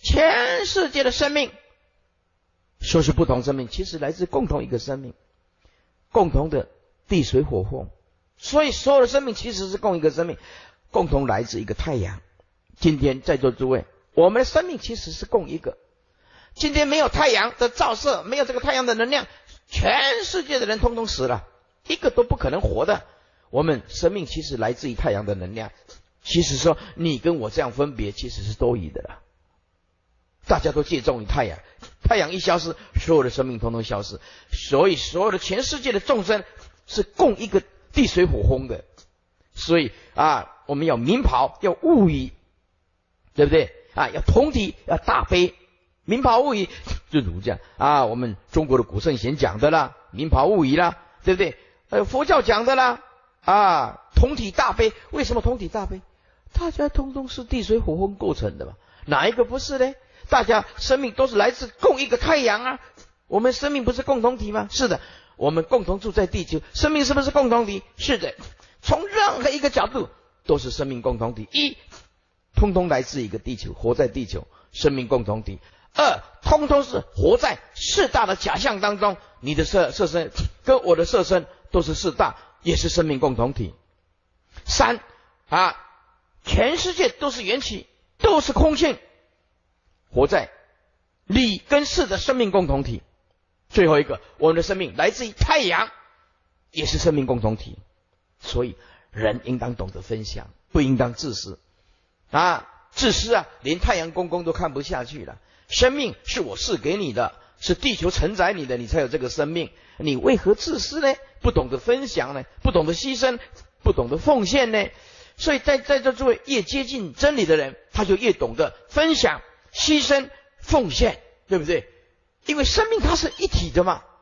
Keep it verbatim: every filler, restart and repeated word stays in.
全世界的生命说是不同生命，其实来自共同一个生命，共同的地水火风。所以所有的生命其实是共一个生命，共同来自一个太阳。今天在座诸位，我们的生命其实是共一个。今天没有太阳的照射，没有这个太阳的能量，全世界的人通通死了，一个都不可能活的。我们生命其实来自于太阳的能量，其实说你跟我这样分别其实是多余的了。大家都借重于太阳，太阳一消失，所有的生命通通消失。所以所有的全世界的众生是共一个地水火风的。所以啊，我们要明庖，要物以，对不对啊？要同体，要大悲。明庖物以，就儒家啊，我们中国的古圣贤讲的啦，明庖物以啦，对不对？还有佛教讲的啦，啊，同体大悲。为什么同体大悲？大家通通是地水火风构成的嘛，哪一个不是呢？大家生命都是来自共一个太阳啊，我们生命不是共同体吗？是的，我们共同住在地球，生命是不是共同体？是的，从任何一个角度都是生命共同体。一，通通来自一个地球，活在地球，生命共同体。二，通通是活在四大的假象当中，你的色色身跟我的色身都是四大，也是生命共同体。三啊，全世界都是缘起，都是空性，活在理跟事的生命共同体。最后一个，我们的生命来自于太阳，也是生命共同体。所以人应当懂得分享，不应当自私啊！自私啊，连太阳公公都看不下去了。生命是我赐给你的，是地球承载你的，你才有这个生命。你为何自私呢？不懂得分享呢？不懂得牺牲，不懂得奉献呢？所以在在这诸位越接近真理的人，他就越懂得分享、牺牲、奉献，对不对？因为生命它是一体的嘛。